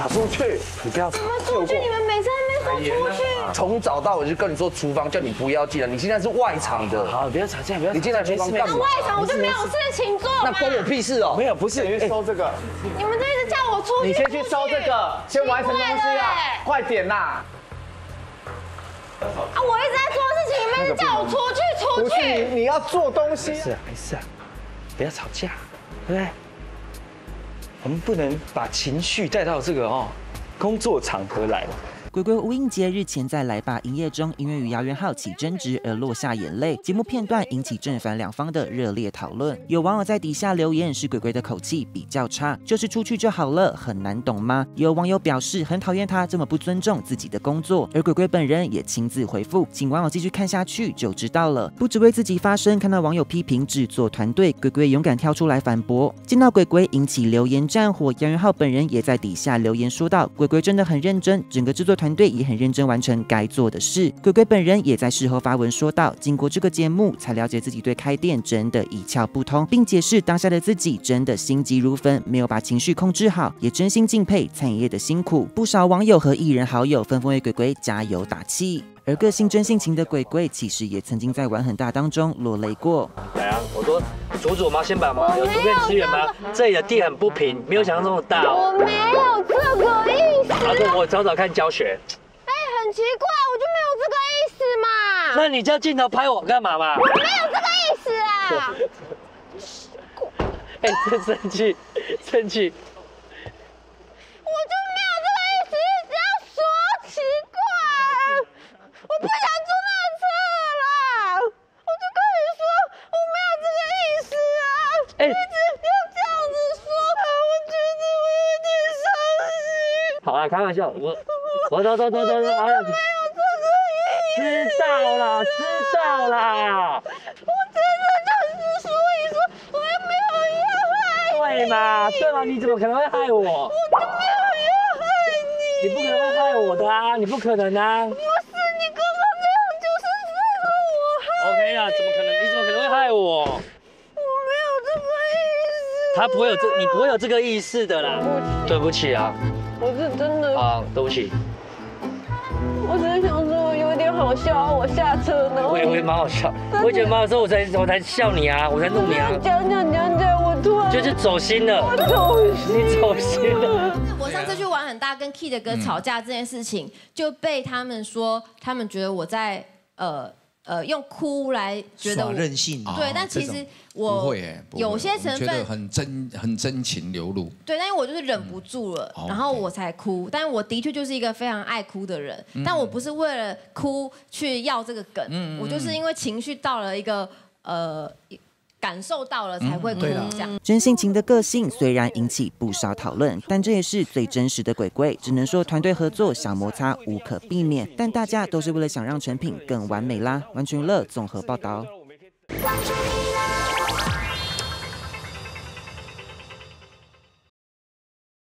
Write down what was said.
打出去！你不要吵。 出去！你们每次在那边说出去。 从早到晚就跟你说厨房叫你不要进来，你现在是外场的。 好，不要吵架，不要。 你进来厨房干嘛？ 那外场我就没有事情做嘛。 那关我屁事哦！ 没有，不是， 你去收这个。 你们就一直叫我出去。 你先去收这个，先完成东西啊！快点啦！ 啊！我一直在做事情，你们一直叫我出去，出去。 你要做东西。 没事啊，不要吵架，对不对？我们不能把情绪带到这个工作场合来。 鬼鬼吴映洁日前在来吧营业中，因为与姚元浩起争执而落下眼泪，节目片段引起正反两方的热烈讨论。有网友在底下留言是鬼鬼的口气比较差，就是出去就好了，很难懂吗？有网友表示很讨厌他这么不尊重自己的工作，而鬼鬼本人也亲自回复，请网友继续看下去就知道了。不只为自己发声，看到网友批评制作团队，鬼鬼勇敢跳出来反驳。见到鬼鬼引起留言战火，姚元浩本人也在底下留言说道：鬼鬼真的很认真，整个制作团队也很认真完成该做的事。鬼鬼本人也在事后发文说道：经过这个节目，才了解自己对开店真的一窍不通，并解释当下的自己真的心急如焚，没有把情绪控制好，也真心敬佩餐饮业的辛苦。不少网友和艺人好友纷纷为鬼鬼加油打气。而个性真性情的鬼鬼，其实也曾经在玩很大当中落泪过。 来啊，我说煮吗？先把吗？有图片支援吗？这里的地很不平，没有想象中的大哦。 我没有这个意思。 我找找看教学。 很奇怪，我就没有这个意思嘛。 那你叫镜头拍我干嘛嘛？ 我没有这个意思啊。 真生气，生气。 我就没有这个意思，只要说奇怪，我不想坐那车了。我就跟你说，我没有这个意思啊。一直要这样子说，我觉得我有点伤心。 好啦，开玩笑，我走，哎呀，知道啦。 我真的就是所以说，我又没有要害你。对嘛？你怎么可能会害我？ 我就没有要害你。 你不可能会害我的啊！你不可能啊！ 不是，你刚刚那样就是在说我害你。 OK 啊，怎么可能？你怎么可能会害我？ 我没有这个意思。 他不会有你不会有这个意思的啦。对不起啊。 我是真的。 啊，对不起。 我只是想说有点好笑，我下车呢。 我也蛮好笑，我也觉得蛮好笑，我才笑你啊，我才弄你啊。 讲，我突然就是走心了。 你走心了。 我上次去玩很大，跟 Kid 哥吵架这件事情，就被他们说，他们觉得我在用哭来觉得我任性。 对，但其实我不会有些成分很真情流露。 对，但是我就是忍不住了，然后我才哭。但是我的确就是一个非常爱哭的人，但我不是为了哭去要这个梗，我就是因为情绪到了一个感受到了才会哭这样。 真性情的个性虽然引起不少讨论，但这也是最真实的鬼鬼。只能说团队合作小摩擦无可避免，但大家都是为了想让成品更完美啦。完全娱乐综合报道。 关注你。